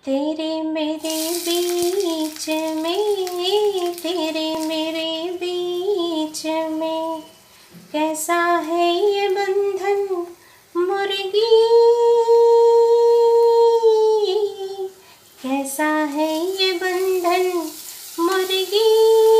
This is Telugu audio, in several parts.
तेरे मेरे बीच में, तेरे मेरे बीच में कैसा है ये बंधन मुर्गी, कैसा है ये बंधन मुर्गी।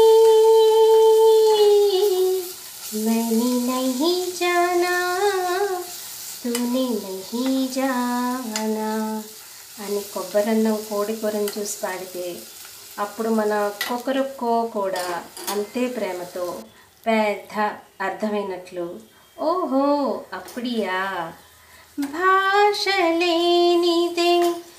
मैंने नहीं जाना, तूने नहीं जाना అని కొబ్బరన్నం కోడి కూరను చూసి పాడితే అప్పుడు మన కొకరొక్కో కూడా అంతే ప్రేమతో పెద్ద అర్థమైనట్లు ఓహో అప్పుడియా భాష లేనిదే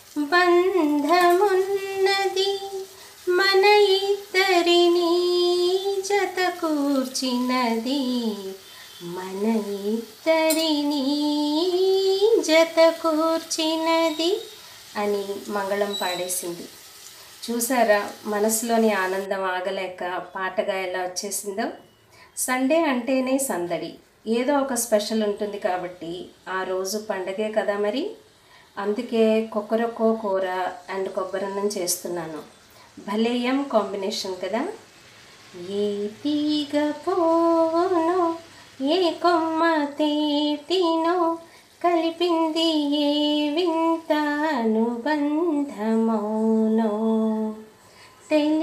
బంధమున్నది మన ఇద్దరిని జత కూర్చినది, మన ఇద్దరిని జత కూర్చినది అని మంగళం పాడేసింది. చూసారా మనసులోని ఆనందం ఆగలేక పాటగా ఎలా వచ్చేసిందో. సండే అంటేనే సందడి, ఏదో ఒక స్పెషల్ ఉంటుంది కాబట్టి ఆ రోజు పండగే కదా మరి. అందుకే కొక్కరొక్కో కూర అండ్ కొబ్బరన్నం చేస్తున్నాను. భలేయం కాంబినేషన్ కదా. ఏ తీగ పోనో ఏ కొమ్మ తేటినో కలిపింది ఏ వింత అనుబంధమౌనో